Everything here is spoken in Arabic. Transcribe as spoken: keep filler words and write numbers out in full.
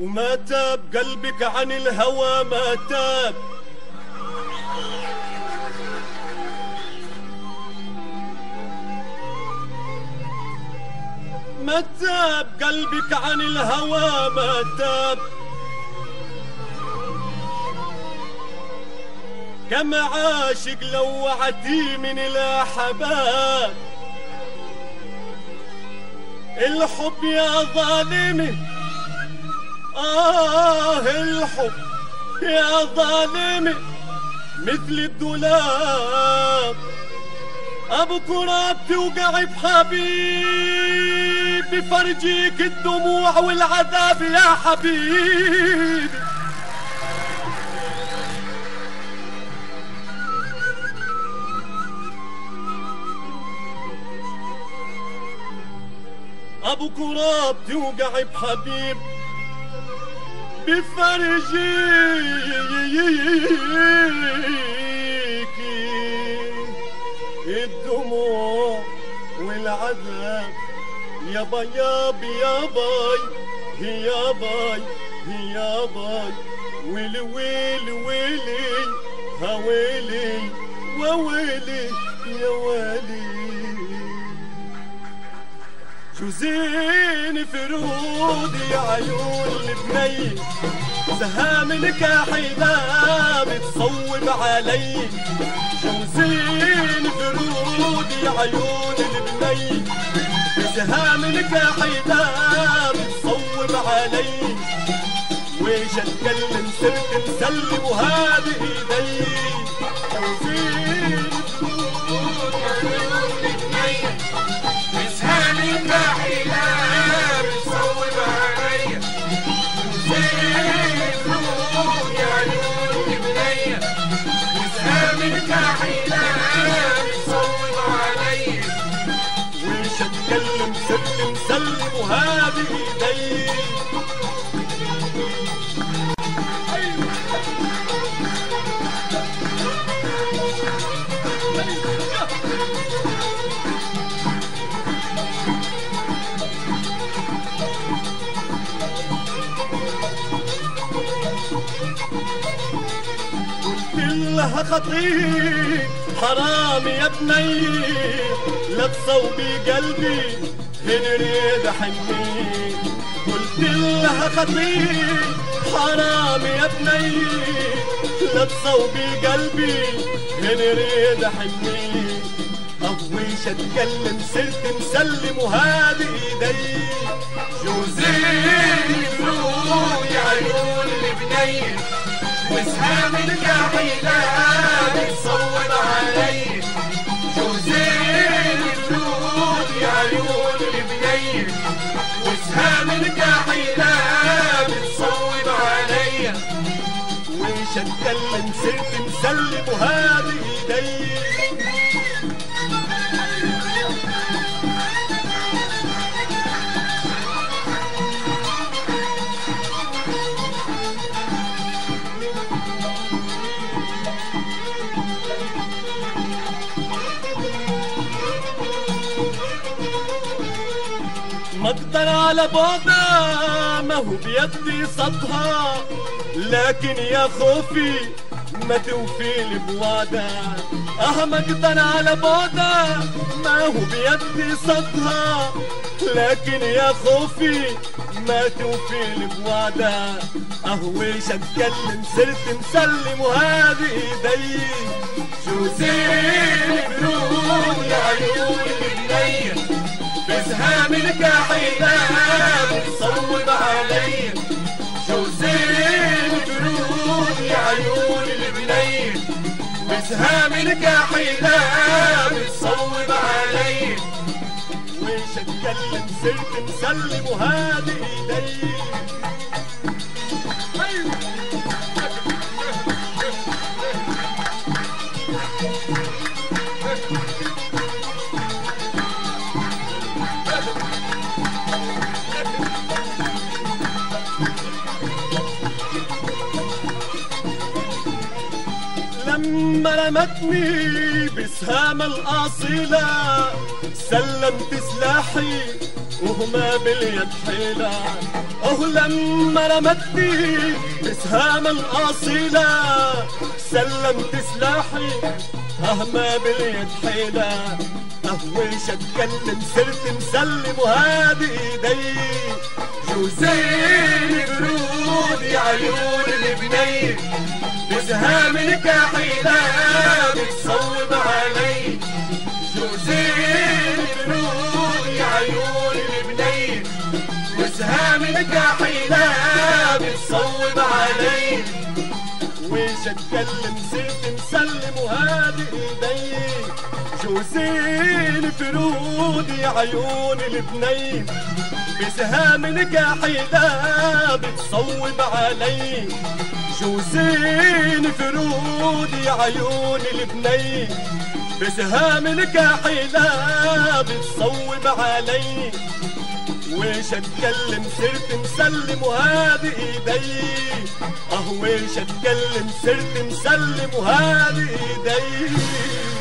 وما تاب قلبك عن الهوى ما تاب. ما تاب قلبك عن الهوى ما تاب. كما عاشق لوعتي من الأحباب. الحب يا ظالمي آه الحب يا ظالمي مثل الدولاب. أبو كراب توقعي بحبيب بفرجيك الدموع والعذاب يا حبيبي. أبو كراب توقعي بحبيب بفرجيك الدموع والعذاب. يا باي يا باي يا باي يا باي ويلي ويلي ويلي ها ويلي وويلي يا ويلي. جوزين فرودي يا عيون البني سهام نكاحي لا بتصوب علي. جوزين فرودي يا عيون البني سهام نكاحي لا بتصوب علي. ويش اتكلم صرت مسلم وهذه ايدي. جوزين فرودي يا عيون البني سهام نكاحي لا بتصوب علي. جوزين فرودي يا عيون البني سهام نكاحي لا بتصوب علي. ويش اتكلم صرت مسلم وهذه ايدي. لها خطير حرام يا بني لا تصوبي قلبي هنريد حني. قلت لها خطير حرام يا بني لا تصوبي قلبي هنريد حني. أهويش اتكلم صرت مسلم وهذه ايدي. جوزين فرود يا عيون البني وسهام نكاحي لا بتصوب علي. جوزين فرود يا عيون البني وسهام نكاحي لا بتصوب علي. ويش اتكلم صرت مسلم وهذه ايدي. ما اقدر على بعدها ما هو بيدي صدها. لكن يا خوفي ما توفي لي بوعدها. اه ما اقدر على بعدها ما هو بيدي صدها. لكن يا خوفي ما توفي لي بوعدها. اهويش اتكلم صرت مسلم وهذه ايدي. جوزين فرود يا عيون البني بسهام نكاحي لا بتصوب علي. جوزين فرود يا عيون البني بسهام نكاحي لا بتصوب علي. ويش اتكلم صرت مسلم وهذه ايدي. لما رمتني بسهام الأصيلة سلمت سلاحي وهما باليد حيلة. أه لما رمتني بسهام الأصيلة سلمت سلاحي أهما باليد حيلة. أهويش أتكلم صرت مسلم وهادي إيدي جوزين برود يا عيون البنية بسهام الكحيلة بتصوب علي. جوزين برود يا عيون البنية بسهام الكحيلة بتصوب علي. ويش اتكلم صرت مسلم وهادي ايدي جوزين فرود يا عيون البنين بسهام الكحيلة بتصوب علي. جوزين فرود يا عيون البنين بسهام الكحيلة بتصوب علي. ويش اتكلم صرت مسلم وهادي ايدي. اه ويش اتكلم صرت مسلم وهادي ايدي.